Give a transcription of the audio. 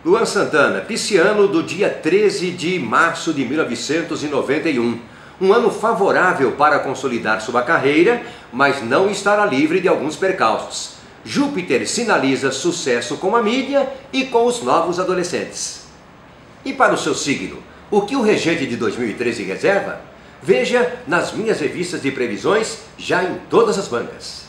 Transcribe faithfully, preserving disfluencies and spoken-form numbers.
Luan Santana, pisciano do dia treze de março de mil novecentos e noventa e um. Um ano favorável para consolidar sua carreira, mas não estará livre de alguns percalços. Júpiter sinaliza sucesso com a mídia e com os novos adolescentes. E para o seu signo, o que o regente de dois mil e treze reserva? Veja nas minhas revistas de previsões, já em todas as bancas.